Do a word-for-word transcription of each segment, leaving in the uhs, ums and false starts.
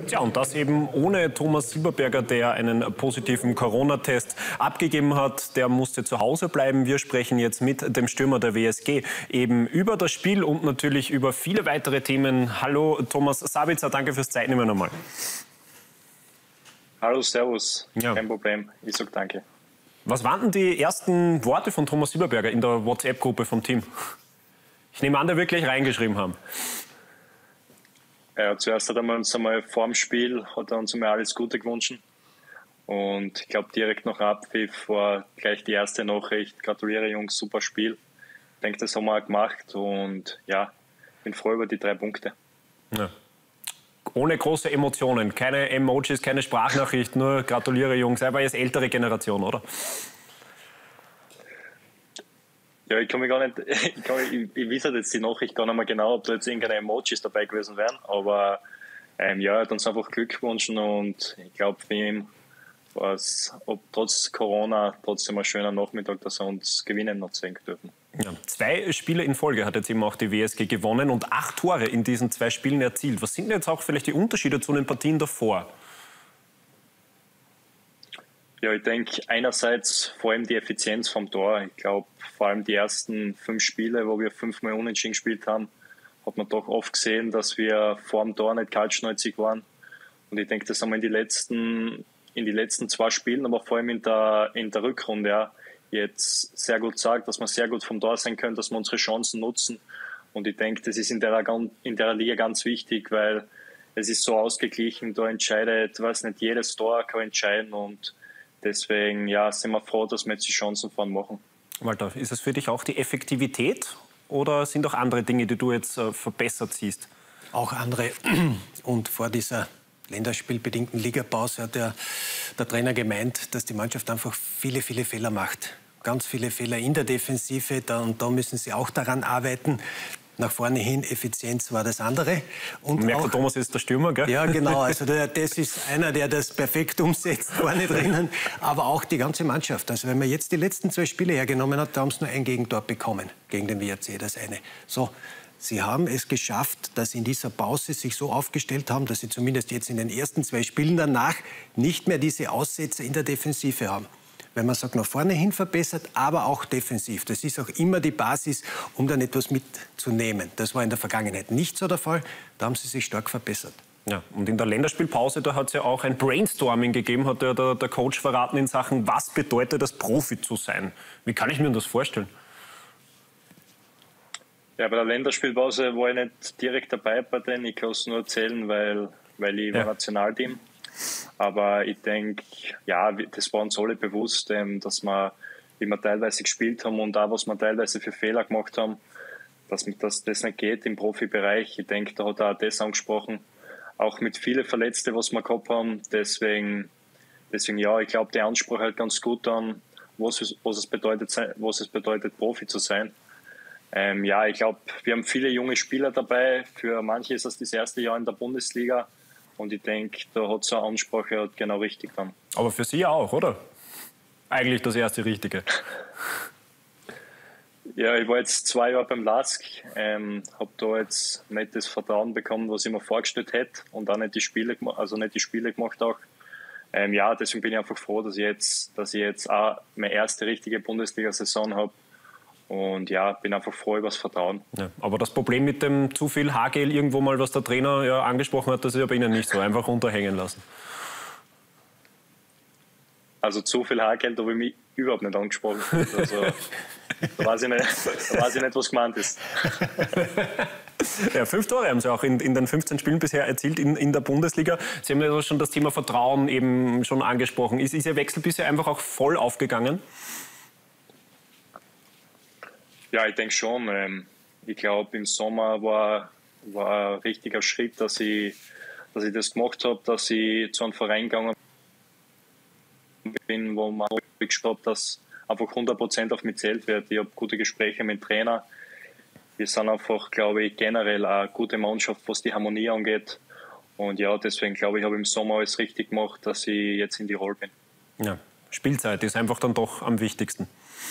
Tja, und das eben ohne Thomas Silberberger, der einen positiven Corona-Test abgegeben hat. Der musste zu Hause bleiben. Wir sprechen jetzt mit dem Stürmer der W S G eben über das Spiel und natürlich über viele weitere Themen. Hallo Thomas Sabitzer, danke fürs Zeitnehmen nochmal. Hallo, servus. Ja. Kein Problem. Ich sage danke. Was waren denn die ersten Worte von Thomas Silberberger in der WhatsApp-Gruppe vom Team? Ich nehme an, der wirklich reingeschrieben haben. Ja, zuerst hat er uns einmal vor dem Spiel hat er uns einmal alles Gute gewünscht. Und ich glaube, direkt nach Abpfiff war gleich die erste Nachricht. Gratuliere, Jungs, super Spiel. Ich denke, das haben wir auch gemacht. Und ja, bin froh über die drei Punkte. Ja. Ohne große Emotionen, keine Emojis, keine Sprachnachricht, nur gratuliere, Jungs. Er war jetzt ältere Generation, oder? Ja, ich kann mich gar nicht, ich, kann, ich, ich weiß jetzt die Nachricht gar nicht mehr genau, ob da jetzt irgendeine Emojis dabei gewesen wären, aber ähm, ja, er hat uns einfach Glück gewünscht und ich glaube für ihn war es, ob trotz Corona, trotzdem ein schöner Nachmittag, dass er uns gewinnen hat sehen dürfen. Ja, zwei Spiele in Folge hat jetzt eben auch die W S G gewonnen und acht Tore in diesen zwei Spielen erzielt. Was sind jetzt auch vielleicht die Unterschiede zu den Partien davor? Ja, ich denke einerseits vor allem die Effizienz vom Tor. Ich glaube, vor allem die ersten fünf Spiele, wo wir fünfmal unentschieden gespielt haben, hat man doch oft gesehen, dass wir vor dem Tor nicht kaltschnäuzig waren. Und ich denke, das haben wir in die letzten, in die letzten zwei Spielen, aber vor allem in der, in der Rückrunde ja, jetzt sehr gut sagt, dass wir sehr gut vom Tor sein können, dass wir unsere Chancen nutzen. Und ich denke, das ist in der, in der Liga ganz wichtig, weil es ist so ausgeglichen, da entscheidet, weiß nicht, jedes Tor kann entscheiden und deswegen ja, sind wir froh, dass wir jetzt die Chancen vorn machen. Walter, ist es für dich auch die Effektivität oder sind auch andere Dinge, die du jetzt äh, verbessert siehst? Auch andere. Und vor dieser länderspielbedingten Ligapause hat der, der Trainer gemeint, dass die Mannschaft einfach viele, viele Fehler macht. Ganz viele Fehler in der Defensive. Da, und da müssen sie auch daran arbeiten. Nach vorne hin, Effizienz war das andere. Und merkt, auch, der Thomas ist der Stürmer, gell? Ja, genau. Also der, das ist einer, der das perfekt umsetzt, vorne drinnen. Aber auch die ganze Mannschaft. Also wenn man jetzt die letzten zwei Spiele hergenommen hat, da haben sie nur ein Gegentor bekommen gegen den W R C, das eine. So, sie haben es geschafft, dass sie in dieser Pause sich so aufgestellt haben, dass sie zumindest jetzt in den ersten zwei Spielen danach nicht mehr diese Aussätze in der Defensive haben. Wenn man sagt, nach vorne hin verbessert, aber auch defensiv. Das ist auch immer die Basis, um dann etwas mitzunehmen. Das war in der Vergangenheit nicht so der Fall. Da haben sie sich stark verbessert. Ja, und in der Länderspielpause, da hat es ja auch ein Brainstorming gegeben, hat ja der, der Coach verraten in Sachen, was bedeutet es, Profi zu sein? Wie kann ich mir das vorstellen? Ja, bei der Länderspielpause war ich nicht direkt dabei bei denen. Ich kann es nur erzählen, weil, weil ich ja. war Nationalteam. Aber ich denke, ja, das war uns alle bewusst, dass wir, wie wir teilweise gespielt haben und auch, was wir teilweise für Fehler gemacht haben, dass, dass das nicht geht im Profibereich. Ich denke, da hat er auch das angesprochen. Auch mit vielen Verletzten, was wir gehabt haben. Deswegen, deswegen ja, ich glaube, der Anspruch halt ganz gut an, was es, was es, bedeutet, was es bedeutet, Profi zu sein. Ähm, ja, ich glaube, wir haben viele junge Spieler dabei. Für manche ist das das erste Jahr in der Bundesliga. Und ich denke, da hat so eine Ansprache genau richtig dann. Aber für Sie auch, oder? Eigentlich das erste Richtige. Ja, ich war jetzt zwei Jahre beim Lask, ähm, habe da jetzt nicht das Vertrauen bekommen, was ich mir vorgestellt hätte und auch nicht die Spiele, also nicht die Spiele gemacht auch. Ähm, ja, deswegen bin ich einfach froh, dass ich jetzt, dass ich jetzt auch meine erste richtige Bundesliga-Saison habe. Und ja, bin einfach froh über das Vertrauen. Ja, aber das Problem mit dem zu viel Haargel irgendwo mal, was der Trainer ja angesprochen hat, das ist ja bei Ihnen nicht so. Einfach runterhängen lassen. Also zu viel Haargel habe ich mich überhaupt nicht angesprochen. Also, da weiß ich nicht, da weiß ich nicht, was gemeint ist. Ja, fünf Tore haben Sie auch in, in den fünfzehn Spielen bisher erzielt in, in der Bundesliga. Sie haben ja schon das Thema Vertrauen eben schon angesprochen. Ist, ist Ihr Wechsel bisher einfach auch voll aufgegangen? Ja, ich denke schon. Ich glaube, im Sommer war, war ein richtiger Schritt, dass ich, dass ich das gemacht habe, dass ich zu einem Verein gegangen bin, wo man gespürt habe, dass einfach hundert Prozent auf mich zählt wird. Ich habe gute Gespräche mit dem Trainer. Wir sind einfach, glaube ich, generell eine gute Mannschaft, was die Harmonie angeht. Und ja, deswegen glaube ich, habe ich im Sommer alles richtig gemacht, dass ich jetzt in die Rolle bin. Ja, Spielzeit ist einfach dann doch am wichtigsten.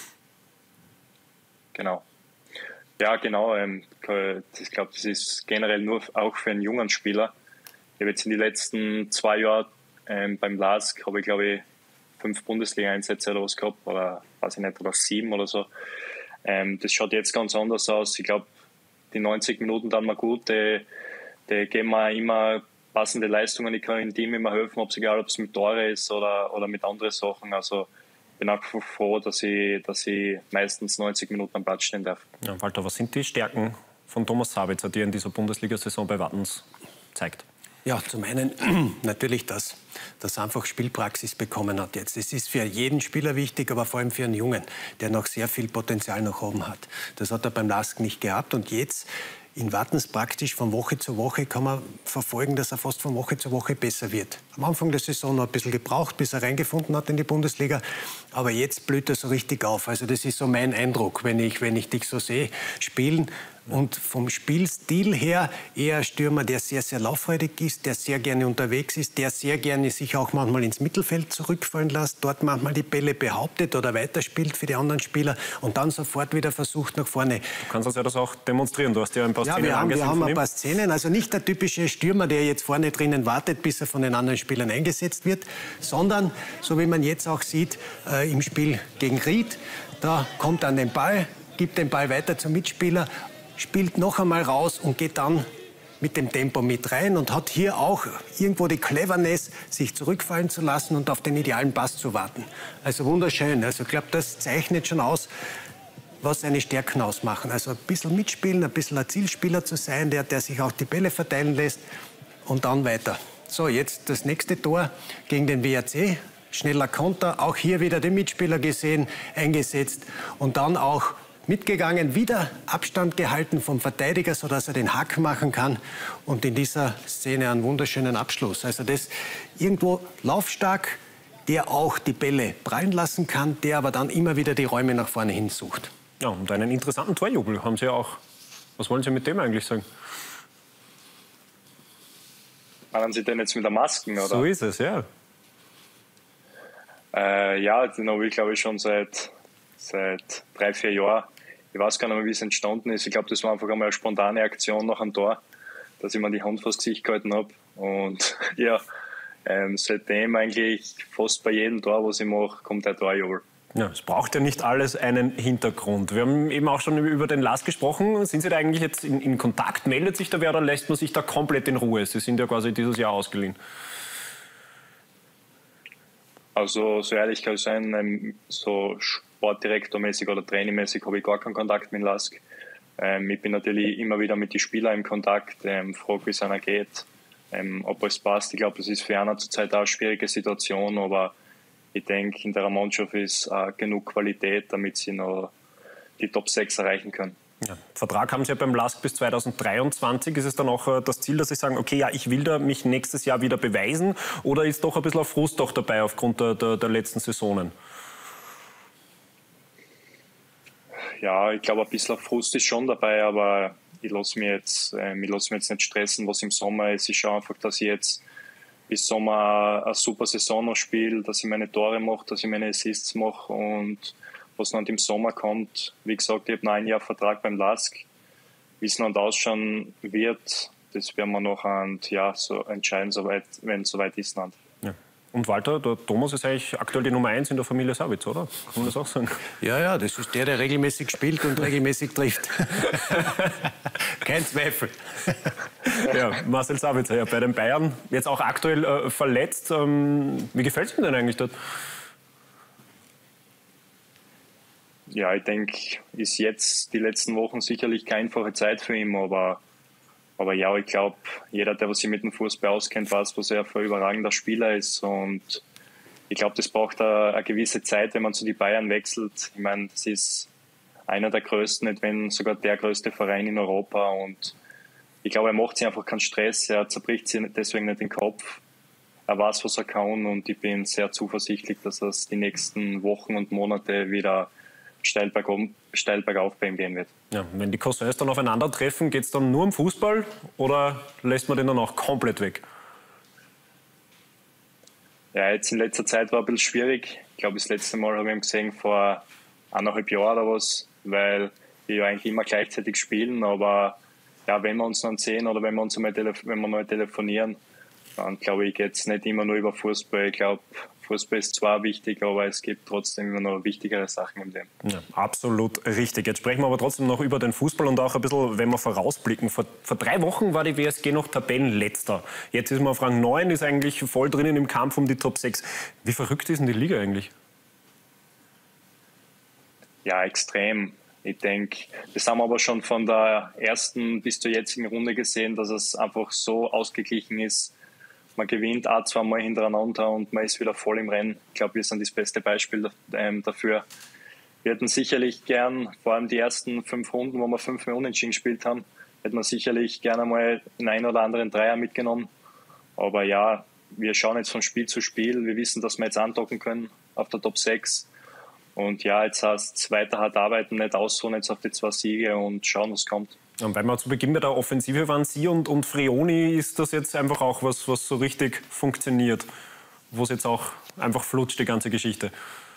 Genau. Ja, genau. Ich glaube, das ist generell nur auch für einen jungen Spieler. ich habe jetzt in den letzten zwei Jahren ähm, beim LASK, habe ich glaube ich fünf Bundesliga-Einsätze oder was gehabt, oder weiß ich nicht, oder sieben oder so. Ähm, das schaut jetzt ganz anders aus. Ich glaube, die neunzig Minuten dann mal gut, die, die geben mir immer passende Leistungen. Ich kann dem Team immer helfen, ob es egal, ob es mit Tore ist oder, oder mit anderen Sachen. Also ich bin auch froh, dass ich, dass ich meistens neunzig Minuten am Platz stehen darf. Ja, Walter, was sind die Stärken von Thomas Sabitzer, die er in dieser Bundesliga-Saison bei Wattens zeigt? Ja, zum einen natürlich das, dass er einfach Spielpraxis bekommen hat jetzt. Das ist für jeden Spieler wichtig, aber vor allem für einen Jungen, der noch sehr viel Potenzial nach oben hat. Das hat er beim LASK nicht gehabt und jetzt in Wattens praktisch von Woche zu Woche kann man verfolgen, dass er fast von Woche zu Woche besser wird. Am Anfang der Saison noch ein bisschen gebraucht, bis er reingefunden hat in die Bundesliga, aber jetzt blüht er so richtig auf. Also das ist so mein Eindruck, wenn ich, wenn ich dich so sehe, spielen. Und vom Spielstil her eher ein Stürmer, der sehr, sehr lauffreudig ist, der sehr gerne unterwegs ist, der sehr gerne sich auch manchmal ins Mittelfeld zurückfallen lässt, dort manchmal die Bälle behauptet oder weiterspielt für die anderen Spieler und dann sofort wieder versucht nach vorne. Du kannst uns ja das auch demonstrieren. Du hast ja ein paar ja, Szenen wir haben, angesehen. Wir haben ein paar Szenen. Also nicht der typische Stürmer, der jetzt vorne drinnen wartet, bis er von den anderen Spielern eingesetzt wird, sondern, so wie man jetzt auch sieht, äh, im Spiel gegen Ried, da kommt er an den Ball, gibt den Ball weiter zum Mitspieler, spielt noch einmal raus und geht dann mit dem Tempo mit rein und hat hier auch irgendwo die Cleverness, sich zurückfallen zu lassen und auf den idealen Pass zu warten. Also wunderschön. Also ich glaube, das zeichnet schon aus, was seine Stärken ausmachen. Also ein bisschen mitspielen, ein bisschen ein Zielspieler zu sein, der, der sich auch die Bälle verteilen lässt und dann weiter. So, jetzt das nächste Tor gegen den W R C. Schneller Konter, auch hier wieder den Mitspieler gesehen, eingesetzt und dann auch mitgegangen, wieder Abstand gehalten vom Verteidiger, sodass er den Hack machen kann und in dieser Szene einen wunderschönen Abschluss. Also das irgendwo laufstark, der auch die Bälle prallen lassen kann, der aber dann immer wieder die Räume nach vorne hin sucht. Ja, und einen interessanten Torjubel haben Sie ja auch. Was wollen Sie mit dem eigentlich sagen? Meinen Sie denn jetzt mit der Masken, oder? So ist es, ja. Äh, ja, den habe ich, glaube ich, schon seit, seit drei, vier Jahren. Ich weiß gar nicht mehr, wie es entstanden ist. Ich glaube, das war einfach einmal eine spontane Aktion nach einem Tor, dass ich mir die Hand vors Gesicht gehalten habe. Und ja, ähm, seitdem eigentlich fast bei jedem Tor, was ich mache, kommt der Torjubel. Ja, es braucht ja nicht alles einen Hintergrund. Wir haben eben auch schon über den LASK gesprochen. Sind Sie da eigentlich jetzt in, in Kontakt? Meldet sich da wer oder lässt man sich da komplett in Ruhe? Sie sind ja quasi dieses Jahr ausgeliehen. Also, so ehrlich kann ich sein, so sportdirektormäßig oder trainermäßig habe ich gar keinen Kontakt mit dem LASK. Ähm, ich bin natürlich immer wieder mit den Spielern im Kontakt, ähm, frage, wie es einer geht, ähm, ob es passt. Ich glaube, das ist für einer zurzeit auch eine schwierige Situation, aber ich denke, in der Mannschaft ist äh, genug Qualität, damit sie noch die Top sechs erreichen können. Ja. Vertrag haben Sie ja beim LASK bis zweitausenddreiundzwanzig. Ist es dann auch äh, das Ziel, dass Sie sagen, okay, ja, ich will da mich nächstes Jahr wieder beweisen? Oder ist doch ein bisschen Frust auch dabei aufgrund der, der, der letzten Saisonen? Ja, ich glaube, ein bisschen Frust ist schon dabei, aber ich lasse mich jetzt, äh, ich lasse mich jetzt nicht stressen, was im Sommer ist. Ich schaue einfach, dass ich jetzt bis Sommer eine super Saison noch spiele, dass ich meine Tore mache, dass ich meine Assists mache und was dann im Sommer kommt. Wie gesagt, ich habe noch ein Jahr Vertrag beim LASK. Wie es dann ausschauen wird, das werden wir noch und, ja, so entscheiden, soweit, wenn es soweit ist. Dann. Ja. Und Walter, der Thomas ist eigentlich aktuell die Nummer eins in der Familie Sabitzer, oder? Kann man das auch sagen? Ja, ja, das ist der, der regelmäßig spielt und regelmäßig trifft. Kein Zweifel. Ja, Marcel Sabitzer, ja, bei den Bayern, jetzt auch aktuell äh, verletzt. Ähm, wie gefällt es ihm denn eigentlich dort? Ja, ich denke, ist jetzt die letzten Wochen sicherlich keine einfache Zeit für ihn, aber, aber ja, ich glaube, jeder, der sich mit dem Fußball auskennt, weiß, was er für ein überragender Spieler ist und ich glaube, das braucht eine, eine gewisse Zeit, wenn man zu den Bayern wechselt. Ich meine, das ist einer der größten, nicht wenn sogar der größte Verein in Europa und ich glaube, er macht sich einfach keinen Stress, er zerbricht sich deswegen nicht den Kopf. Er weiß, was er kann und ich bin sehr zuversichtlich, dass es die nächsten Wochen und Monate wieder steil bergauf, steil bergauf bei ihm gehen wird. Ja, wenn die Cousins dann aufeinandertreffen, geht es dann nur um Fußball oder lässt man den dann auch komplett weg? Ja, jetzt in letzter Zeit war ein bisschen schwierig. Ich glaube, das letzte Mal habe ich ihn gesehen vor eineinhalb Jahren oder was, weil wir ja eigentlich immer gleichzeitig spielen. Aber ja, wenn wir uns dann sehen oder wenn wir uns mal, telef- wenn wir mal telefonieren, dann glaube ich, geht es nicht immer nur über Fußball. Ich glaube, Fußball ist zwar wichtig, aber es gibt trotzdem immer noch wichtigere Sachen im Leben. Ja, absolut richtig. Jetzt sprechen wir aber trotzdem noch über den Fußball und auch ein bisschen, wenn wir vorausblicken. Vor, vor drei Wochen war die W S G noch Tabellenletzter. Jetzt ist man auf Rang neun, ist eigentlich voll drinnen im Kampf um die Top sechs. Wie verrückt ist denn die Liga eigentlich? Ja, extrem. Ich denke, das haben wir aber schon von der ersten bis zur jetzigen Runde gesehen, dass es einfach so ausgeglichen ist. Man gewinnt auch zweimal hintereinander und man ist wieder voll im Rennen. Ich glaube, wir sind das beste Beispiel dafür. Wir hätten sicherlich gern, vor allem die ersten fünf Runden, wo wir fünf Mal unentschieden gespielt haben, hätten wir sicherlich gerne mal den einen oder anderen Dreier mitgenommen. Aber ja, wir schauen jetzt von Spiel zu Spiel. Wir wissen, dass wir jetzt andocken können auf der Top sechs. Und ja, jetzt heißt es weiter hart arbeiten, nicht ausruhen jetzt auf die zwei Siege und schauen, was kommt. Und weil wir zu Beginn bei der Offensive waren, Sie und, und Frioni, ist das jetzt einfach auch was, was so richtig funktioniert? Wo es jetzt auch einfach flutscht, die ganze Geschichte?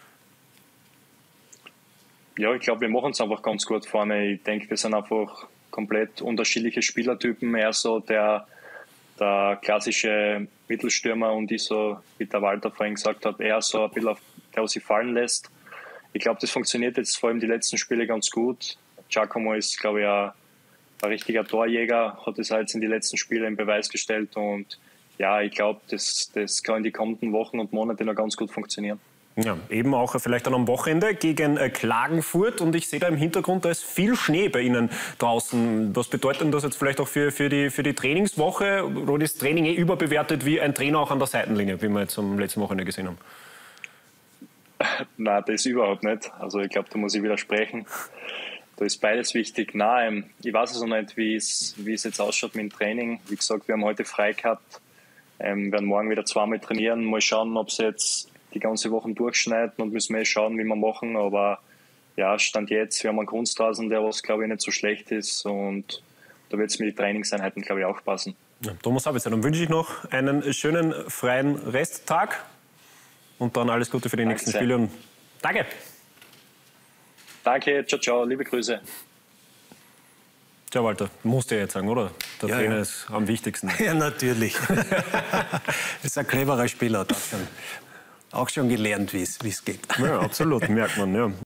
Ja, ich glaube, wir machen es einfach ganz gut vorne. Ich denke, wir sind einfach komplett unterschiedliche Spielertypen. Er so der, der klassische Mittelstürmer und ich so, wie der Walter vorhin gesagt hat, eher so ein bisschen, auf, der sich fallen lässt. Ich glaube, das funktioniert jetzt vor allem die letzten Spiele ganz gut. Giacomo ist, glaube ich, ein, ein richtiger Torjäger, hat das jetzt in die letzten Spiele in Beweis gestellt. Und ja, ich glaube, das, das kann in die kommenden Wochen und Monate noch ganz gut funktionieren. Ja, eben auch vielleicht dann am Wochenende gegen Klagenfurt. Und ich sehe da im Hintergrund, da ist viel Schnee bei Ihnen draußen. Was bedeutet denn das jetzt vielleicht auch für, für, die, für die Trainingswoche? Oder ist das Training eh überbewertet wie ein Trainer auch an der Seitenlinie, wie wir jetzt am letzten Wochenende gesehen haben? Nein, das überhaupt nicht. Also ich glaube, da muss ich widersprechen. Da ist beides wichtig. Nein, ich weiß es noch nicht, wie es, wie es jetzt ausschaut mit dem Training. Wie gesagt, wir haben heute frei gehabt. Ähm, werden morgen wieder zweimal trainieren. Mal schauen, ob es jetzt die ganze Woche durchschneiden und müssen wir schauen, wie wir machen. Aber ja, Stand jetzt, wir haben einen Kunstrasen, der was, glaube ich, nicht so schlecht ist. Und da wird es mit den Trainingseinheiten, glaube ich, auch passen. Ja, Thomas Sabitzer, dann wünsche ich noch einen schönen, freien Resttag. Und dann alles Gute für die Danke nächsten sehr. Spiele. Und danke. Danke, ciao, ciao, liebe Grüße. Ciao, Walter. Musst du ja jetzt sagen, oder? Der Ja, Trainer ja. ist am wichtigsten. Ja, natürlich. Das ist ein cleverer Spieler, hat auch schon, auch schon gelernt, wie es geht. Ja, absolut, merkt man. Ja.